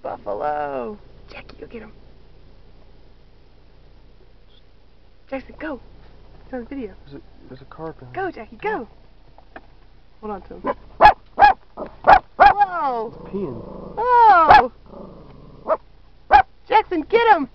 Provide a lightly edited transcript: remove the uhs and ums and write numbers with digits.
buffalo. Jackie, go get him. Jackson, go. It's on the video. There's a car behind. Go, Jackie, go. Hold on to him. Whoa! He's peeing. Oh! Jackson, get him!